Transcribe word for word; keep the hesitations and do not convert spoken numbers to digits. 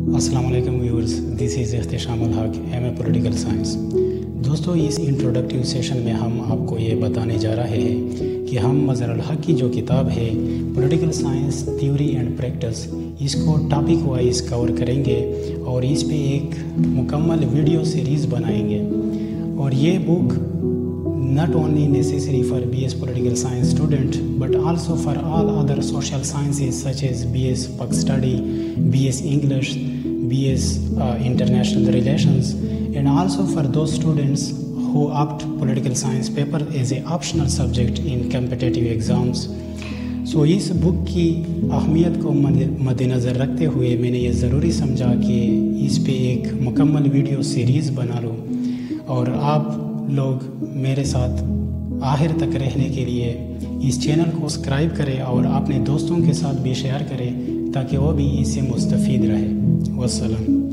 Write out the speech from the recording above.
अस्सलाम वालेकुम viewers, this is इख्तिशामुल हक, एम ए पॉलिटिकल साइंस। दोस्तों, इस इंट्रोडक्टिव सेशन में हम आपको ये बताने जा रहे हैं कि हम मज़हरुल हक की जो किताब है political science theory and practice, इसको टॉपिक वाइज कवर करेंगे और इस पे एक मुकम्मल वीडियो सीरीज़ बनाएंगे। और ये book not only necessary for B S Political Science student but also for all other social sciences such as B S Pug Study, B S English, B S uh, International Relations, and also for those students who opt political science paper as a optional subject in competitive exams. So so, इस book की अहमियत को मद्देनज़र रखते हुए मैंने ये ज़रूरी समझा कि इस पे एक मुकम्मल वीडियो सीरीज़ बना लूँ और आप लोग मेरे साथ आखिर तक रहने के लिए इस चैनल को सब्सक्राइब करें और अपने दोस्तों के साथ भी शेयर करें ताकि वो भी इससे मुस्तफ़ीद रहे। वस्सलाम।